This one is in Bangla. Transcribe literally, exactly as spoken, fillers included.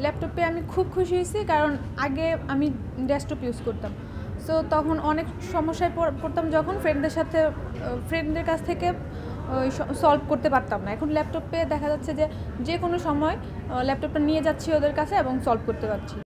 ল্যাপটপ পেয়ে আমি খুব খুশি হয়েছি, কারণ আগে আমি ডেস্কটপ ইউজ করতাম। সো তখন অনেক সমস্যায় পড়তাম, যখন ফ্রেন্ডদের সাথে ফ্রেন্ডদের কাছ থেকে সলভ করতে পারতাম না। এখন ল্যাপটপ পেয়ে দেখা যাচ্ছে যে যে কোনো সময় ল্যাপটপটা নিয়ে যাচ্ছি ওদের কাছে এবং সলভ করতে পারছি।